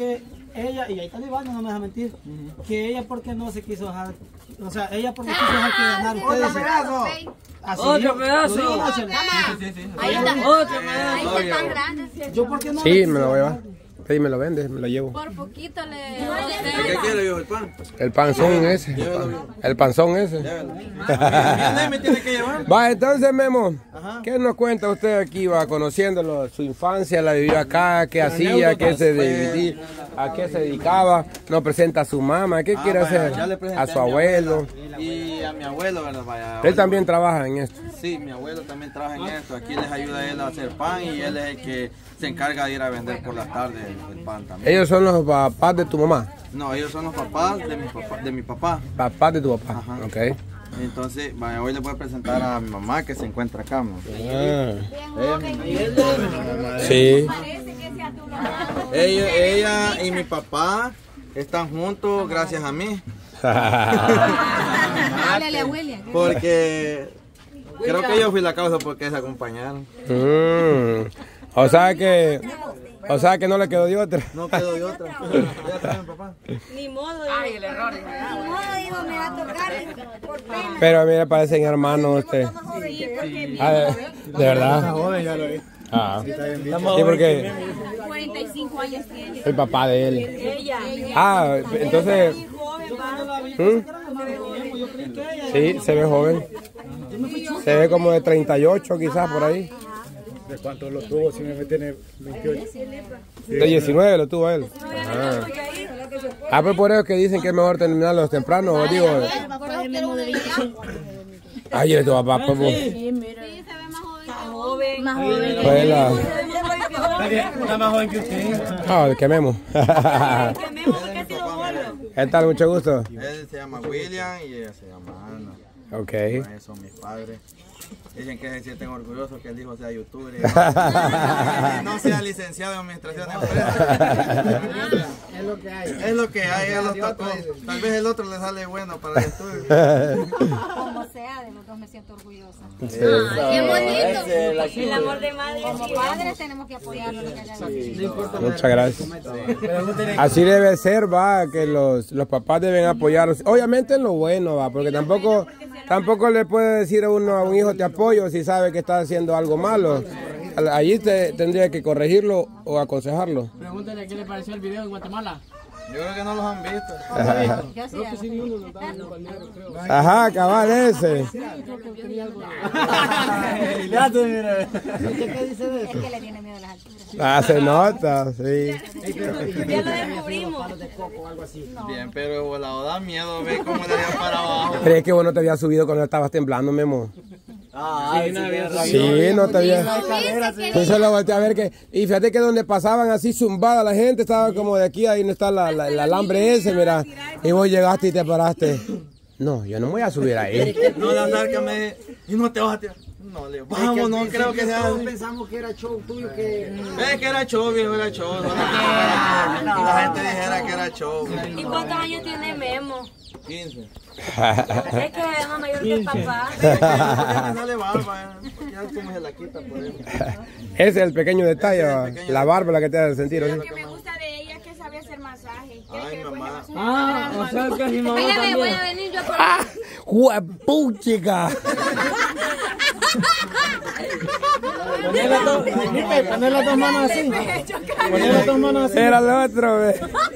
que ella, y ahí está Iván, no me deja mentir, que ella porque no se quiso dejar, o sea, ella porque quiso dejar que ganar ustedes. ¡Otro pedazo! Así, ¡Otro pedazo! Ahí está. ¡Otro Ahí pedazo! está tan grande. Yo porque no. Sí, me lo voy a llevar. Sí, me lo vendes, me lo llevo. Por poquito le... ¿Qué quiere, viejo, el pan? El panzón ese. El panzón ese. Me tiene que llevar. Va, entonces, Memo, ¿qué nos cuenta usted aquí? Va conociéndolo, su infancia, la vivió acá, qué hacía, qué se dedicaba, a qué se dedicaba, nos presenta a su mamá, ¿qué quiere hacer? Ya le presenté A su abuelo. Y a mi abuelo, ¿verdad? Vaya, Él también trabaja en esto. Sí, mi abuelo también trabaja en esto. Aquí les ayuda a él a hacer pan y él es el que se encarga de ir a vender por la tarde el pan también. Ellos son los papás de tu mamá. No, ellos son los papás de mi papá. Papás de tu papá. Ajá. Ok. Entonces, vaya, hoy les voy a presentar a mi mamá que se encuentra acá. ¿No? Sí. Ella y mi papá están juntos gracias a mí. Háblale a William. Porque creo que yo fui la causa porque se acompañaron. O sea que no le quedó de otra. No quedó de otra. Ya saben, papá. Ni modo. Ay, el error. Ni modo, digo, me va a tocar por pena. Pero a mí me parecen hermanos usted. Sí, porque ¿De verdad? Joven, ya lo vi. Ah. ¿Y por qué? 45 años tiene. El papá de él. Ella. Ah, entonces... Sí, se ve joven. Se ve como de 38 quizás por ahí. ¿De cuánto lo tuvo? Si me tiene 28. De 19 lo tuvo él. Ah, pues por eso que dicen que es mejor terminarlos temprano, o digo. Ay, es tu papá, pues. Sí, mira. Sí, se ve más joven. Más joven. Pues Está más joven que usted. Ah, quememos. Quememos porque ha sido bolo. ¿Qué tal? Mucho gusto. Él se llama William y ella se llama Ana. Ok. Ellos son mis padres. Dicen que se sienten orgullosos que el hijo sea youtuber y no sea licenciado en administración de empresas. Es lo que hay. Es lo que hay, es lo tocó. Tal vez el otro le sale bueno para el estudio. Como sea, de los dos me siento orgullosa. Sí. Qué bonito. El amor de madre. Como padres tenemos que apoyarnos. Muchas gracias. Así debe ser, va, que los papás deben apoyarlos. Obviamente en lo bueno, va, porque tampoco le puede decir a un hijo te apoyo si sabe que está haciendo algo malo. Allí tendría que corregirlo o aconsejarlo. Pregúntale qué le pareció el video en Guatemala. Yo creo que no los han visto. Creo que sí, ni uno nos da un balneario, creo. Ajá, cabal ese. Ya tú, mira. ¿Qué dice de Es eso? que le tiene miedo a las alturas. Ah, se nota, sí. Ya lo descubrimos. Bien, pero la da miedo ver cómo le dio para abajo. Pero es que vos no te habías subido cuando estabas temblando, Memo. Ah, Sí, no te habías... Pues solo volteé a ver que... Y fíjate que donde pasaban así zumbada la gente, estaba como de aquí, ahí no está el alambre ese, mira. Y vos llegaste y te paraste. No, yo no me voy a subir ahí. No, la narca me... Y no te vas a tirar. No, le vamos, no creo que sea... Pensamos que era show tuyo, que... Es que era show, viejo, era show. No, la gente dijera que era show. ¿Y cuántos años tiene Memo? 15. Es que es más mayor que el papá. Me sale barba, ya como se la quita por eso. Ese es el pequeño detalle, la barba la que te hace sentir. ¿Sí? Lo que me gusta de ella es que sabe hacer masaje. Ay, mamá. Ah, o sea que mi mamá Espérame, voy a también. venir yo por ¡Juepuchica! Poner las dos manos así. Poner las dos manos así. Era el otro, ve.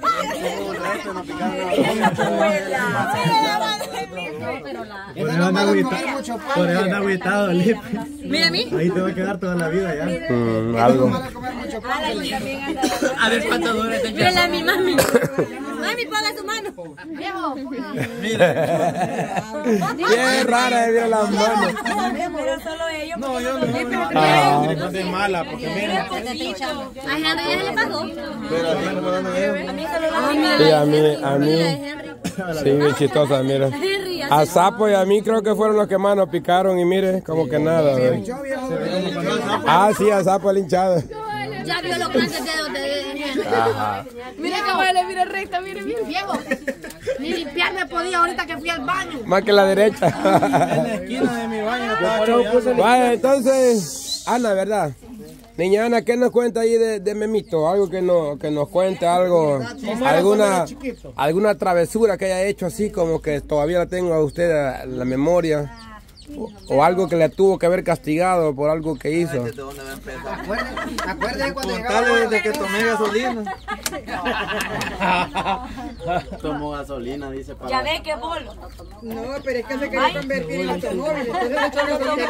Por eso anda agüitado, Lipe. Mira a mí. Ahí te va a quedar toda la vida ya. Algo. A ver cuánto dura este Mira a mi mami. Mami, ponga su mano. Viejo. Qué rara es las manos. Pero solo ellos. No, yo no. No es mala, porque mira. A Henry ya se le pagó. Pero a mí no me dan A mí solo lo Sí, a mí. Sí, bien chistosa, mira. A Sapo y a mí creo que fueron los que más nos picaron y mire, como que nada. ¿Ve? Ah, sí, a Sapo el hinchado. Ya vio los grandes dedos de Henry. Ajá. Mira que vale, mira recta, mire, mire. Viejo, ni limpiarme podía ahorita que fui al baño. Más que la derecha. En la esquina de mi baño estaba chollando. Vale, entonces, Ana, ¿verdad? Niña Ana, ¿qué nos cuenta ahí de Memito? Algo que nos cuente, algo, alguna travesura que haya hecho así como que todavía la tengo a usted en la memoria. O algo que le tuvo que haber castigado por algo que hizo. ¿Desde dónde va a empezar? Acuérdate cuando Contale desde que tomé gasolina. tomó gasolina, dice para. Ya ve que bolo. No, pero es que se quería convertir en automóvil. Entonces le echó gasolina.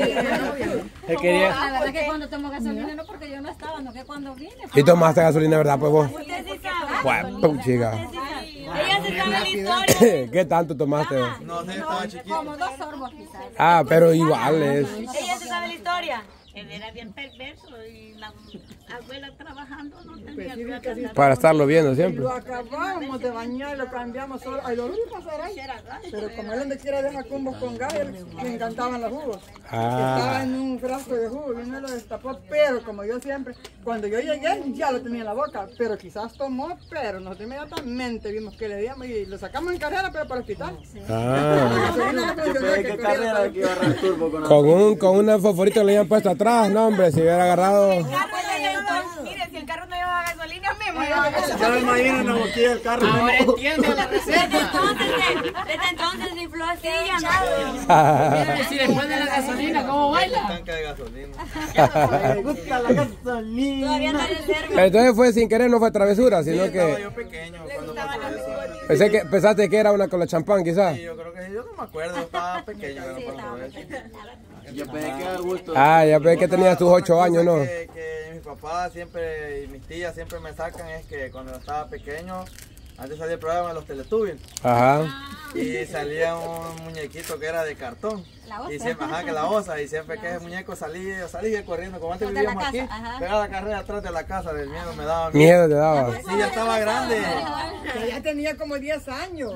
La verdad que cuando tomo gasolina no porque yo no estaba, no que cuando vine. ¿Y tomaste gasolina, verdad, pues vos? Usted sí sabe. Pues, chica. Ella se sabe la historia. ¿Qué tanto tomaste? No sé, estaba chiquito. Como 2 sorbos quizás. Ah, pero igual es. Ella se sabe la historia. Él era bien perverso y la abuela trabajando no tenía plata. Para estarlo viendo siempre. Lo acabamos de bañar, lo cambiamos solo. Ay, lo único que pasar ahí. Pero como él donde quiera deja combos con gas, le encantaban los jugos. Estaba en un frasco de jugo y uno lo destapó, pero como yo siempre, cuando yo llegué ya lo tenía en la boca, pero quizás tomó, pero nosotros inmediatamente vimos que le dimos y lo sacamos en carrera, pero para el hospital. Yo pensé que carrera que iba a agarrar turbo con Con una fosforito que le habían puesto atrás, no hombre, si hubiera agarrado. Mire, si el carro no llevaba gasolina, me muero. Ya me imagino una boquilla del carro. Ahora entiende la receta. Desde entonces se infló así y andaba. Mire, si le ponen la gasolina, ¿cómo baila? Tanque de gasolina. Me gusta la gasolina. Todavía no le sirve. Entonces fue sin querer, no fue travesura, sino Estaba que yo pequeño cuando pasó eso. pensaste que era una con la champán, quizás. Sí, yo creo que yo no me acuerdo, estaba pequeño cuando pasó eso. Yo pensé que era gusto. Ah, ya ves que tenías tus 8 años, ¿no? Que mis papás siempre y mis tías siempre me sacan es que cuando yo estaba pequeño, antes salía el programa de los Teletubbies Ajá. y salía un muñequito que era de cartón. Y siempre, que la osa, y siempre que ese muñeco salía, yo salía corriendo, como antes vivíamos aquí, pegaba la carrera atrás de la casa, del miedo me daba Miedo te daba. Sí, ya estaba grande. Pero ya tenía como 10 años.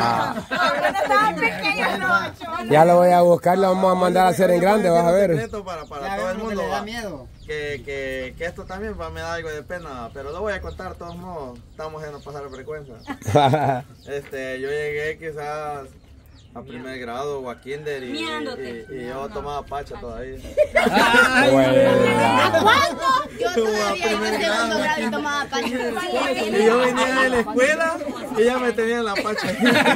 Ya lo voy a buscar, lo vamos a mandar a hacer en grande, vas a ver. Secreto para todo el mundo. Que esto también me da algo de pena, pero lo voy a contar de todos modos, estamos en no pasar de frecuencia. Yo llegué quizás a primer grado o a kinder y yo tomaba pacha todavía. Yo todavía en segundo grado y tomaba pacha. Y yo venía de la escuela y ya me tenían la pacha.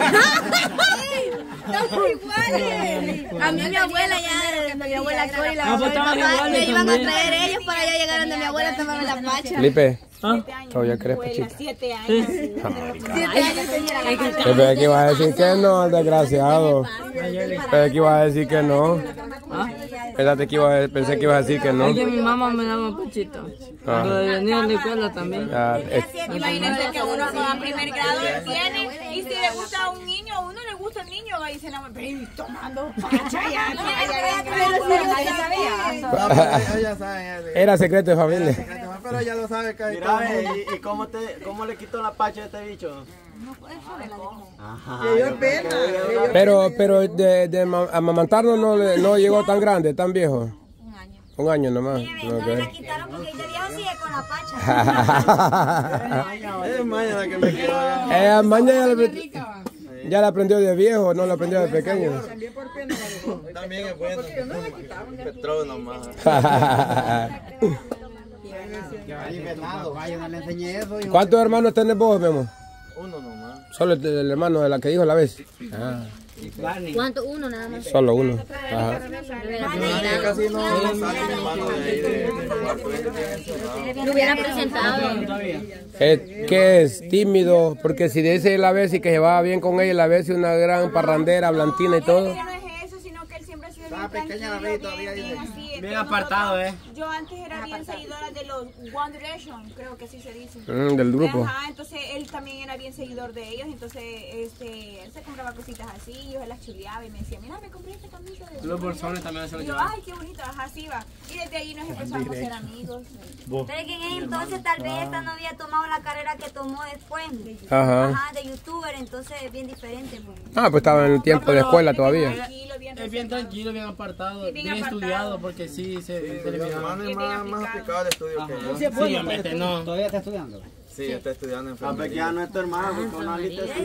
Estamos iguales. A mí mi abuela ya, mi abuela Cori y la mamá de mi papá, me iban a traer ellos para allá llegar donde mi abuela a tomarme la pacha. Felipe, todavía crees pachita. 7 años. 7 años tenía la pacha. Pensé que iba a decir que no, el desgraciado. Pensé que iba a decir que no. Pensé que ibas a decir que no. Es que mi mamá me daba pachito. Cuando venía a la escuela también. Imagínense que uno a primer grado tiene y si le gusta a un niño, a uno le gusta el niño, va y dice, no, pero tomando pacha ya. Ya saben. Era secreto de familia. Pero ya lo sabe casi todo Mira, el mundo. ¿y cómo le quitó la pacha a este bicho? Le dio pena. Pero de amamantarnos no llegó tan grande, tan viejo. Un año nomás. No la quitaron porque ese viejo sigue con la pacha. Es maña la que me quedó. Maña ya la aprendió de viejo, no la aprendió de pequeño. También por pena me dejó. También es bueno. Petróleo nomás. ¿Cuántos hermanos tenés vos, Memo? Uno nomás. Solo el hermano de la que dijo la vez. ¿Cuánto? Uno nada más. Solo uno. Ajá. Casi no sale mi hermano de ahí de cuarto. Lo hubiera presentado. Que es tímido, porque si dice la vez y que se va bien con ella, la vez es una gran parrandera, blantina y todo. No es eso, sino que él siempre ha sido bien pequeña la tranquilo, Rey todavía bien dice. así. Bien apartado, Yo antes era bien seguidora de los One Direction, creo que así se dice. Del grupo. Ajá, entonces él también era bien seguidor de ellos, entonces él se compraba cositas así, yo se las chuleaba y me decía, mira, me compré esta camisa de Los bolsones también se y los yo, llevaban. ay, qué bonito, ajá, así va. Y desde ahí nos empezamos a ser amigos. Pero que en ese entonces tal vez esta no había tomado la carrera que tomó después. Ajá. De youtuber, entonces es bien diferente. Pues. Pues estaba en el tiempo de escuela todavía. Es bien tranquilo, bien apartado, bien apartado. Estudiado, porque sí se Mi hermano es más aplicado al estudio que yo. Sí, obviamente no. ¿Todavía está estudiando? Sí, está estudiando enfermería. Que ya no es tu hermano, porque una lista así.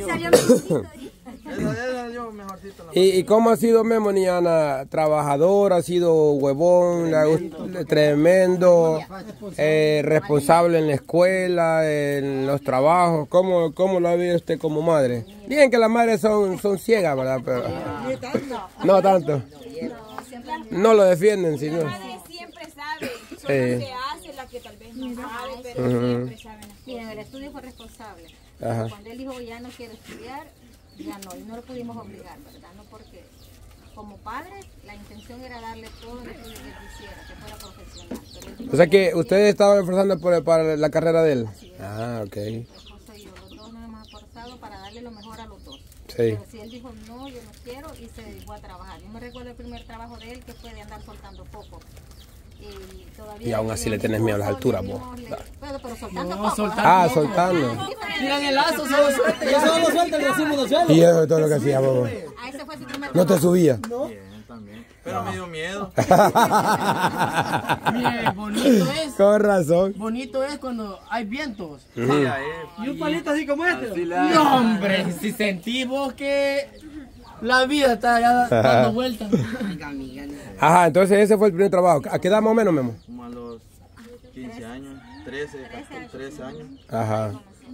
Yo mejorcito. ¿Y cómo ha sido Memo, Niana? ¿Trabajador? ¿Ha sido huevón? Tremendo. ¿Responsable en la escuela? ¿En los trabajos? ¿Cómo lo ve usted como madre? Bien que las madres son ciegas, ¿verdad? Pero no tanto. No lo defienden, sino. La madre siempre sabe, solo se hace la que tal vez no sabe, pero siempre saben. Miren, el estudio fue responsable. Ajá. Cuando él dijo ya no quiero estudiar, ya no, y no lo pudimos obligar, ¿verdad? No, porque como padres la intención era darle todo el estudio que él quisiera, que fuera profesional. Pero él dijo, O sea que ustedes estaban esforzando para la carrera de él. Ah, ok. mi esposo y yo, los dos nos hemos esforzado para darle lo mejor a los dos. Sí. Pero si él dijo no, yo no quiero, y se dedicó a trabajar. Yo me recuerdo el primer trabajo de él que fue de andar soltando poco. Y aún así le tenés miedo a las alturas, vos. Pero soltando No, poco. soltando. Soltando. Tiran el lazo, solo suelta. Yo solo lo suelto, le decimos lo suelto. Y eso es todo lo que hacía, vos. Ah, ese fue su primer ¿No te subía? No. Bien, también. Pero me dio miedo. Bien, bonito es. Con razón. Bonito es cuando hay vientos. Sí, ahí. Y un palito así como este. Así No, hombre, si sentimos que la vida está ya dando vueltas. Ajá, entonces ese fue el primer trabajo. ¿A qué edad más o menos, Memo? Como a los 15 años, 13 años. Ajá.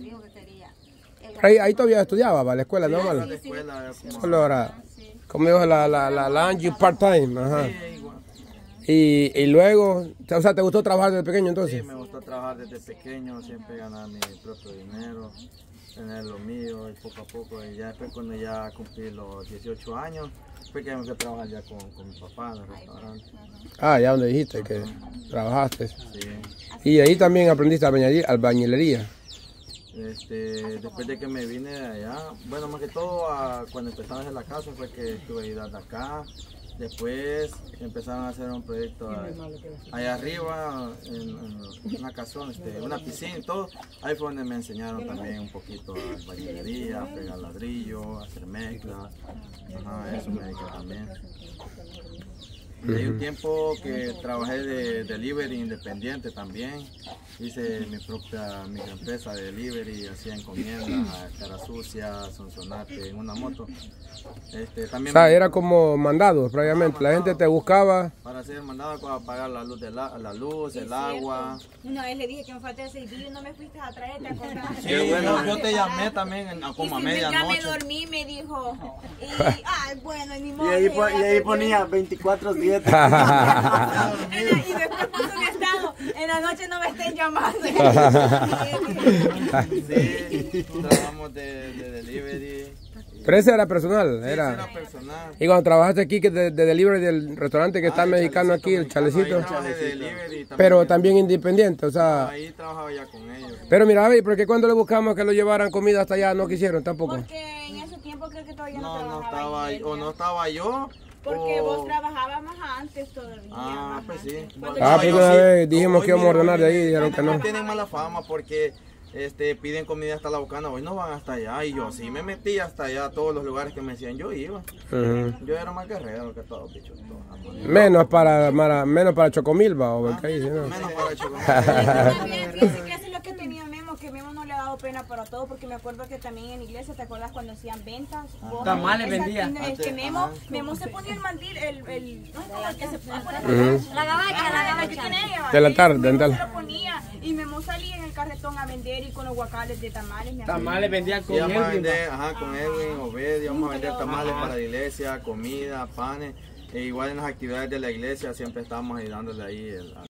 Ahí todavía estudiaba, ¿va? La escuela normal. La escuela, Solo ahora, como dijo la Angie, part-time. Ajá. Y luego, o sea, ¿te gustó trabajar desde pequeño entonces? Sí, me gustó trabajar desde pequeño, siempre ganar mi propio dinero, tener lo mío y poco a poco. Y ya después cuando ya cumplí los 18 años, fue que me fui a trabajar ya con mi papá en el restaurante. Ah, ya donde dijiste que trabajaste. Sí. Y ahí también aprendiste albañilería. Después de que me vine de allá, bueno, más que todo cuando empezamos en la casa fue que estuve ayudando acá. Después empezaron a hacer un proyecto allá arriba, en una casona, una piscina y todo. Ahí fue donde me enseñaron también un poquito de albañilería, pegar ladrillo, hacer mezcla. Ajá, eso me dediqué también. Y hay un tiempo que trabajé de delivery independiente también. Hice mi propia microempresa de delivery, hacía encomiendas a Cara Sucia, Sonsonate, en una moto. También O sea, era como mandado, previamente. La gente te buscaba. para hacer mandado para pagar la luz, el agua. Una vez le dije que me faltaba ese vídeo y no me fuiste a traer, ¿te acordás? Sí, bueno, yo te llamé también como a Ya medianoche. me dormí, me dijo. Y, ay, bueno, ni modo. Y ahí ponía 24/7. Y después puso un estado. En la noche no me estén llamando. Sí, trabajamos de delivery. Pero ese era personal, Sí, era. era personal. Y cuando trabajaste aquí que de delivery del restaurante que está mexicano aquí, el chalecito. Ahí trabajé de delivery Pero también independiente, o sea. Ahí trabajaba ya con ellos. Pero mira, porque cuando le buscamos que lo llevaran comida hasta allá no quisieron tampoco. Porque en ese tiempo creo que todavía no No trabajaba. estaba, o no estaba yo. Porque o- vos trabajabas más antes todavía. Ah, pues sí. Ah, pues una vez dijimos que íbamos a ordenar de ahí, dijeron que no. Tienen mala fama porque piden comida hasta la Bucana, hoy no van hasta allá. Y yo sí me metí hasta allá, a todos los lugares que me decían, yo iba. Ujú. Yo era más guerrero que todos, bichos. Menos para Chocomilba o Belcaí, ¿sí, no? Menos para También fíjense que eso es lo que tenía Memo, que Memo no le ha dado pena para todo, porque me acuerdo que también en iglesia, ¿te acuerdas cuando hacían ventas? Tamales vendía. Es que Memo se ponía el mandil, el que se pone La gabacha, que tiene ella. De la tarde, Memo dental. se lo ponía y Memo salía en el carretón a vender y con los guacales de tamales. me Tamales vendía con Íbamos a Edwin. vender, con Edwin, Obed, íbamos a vender tamales para la iglesia, comida, panes. E igual en las actividades de la iglesia siempre estábamos ayudándole ahí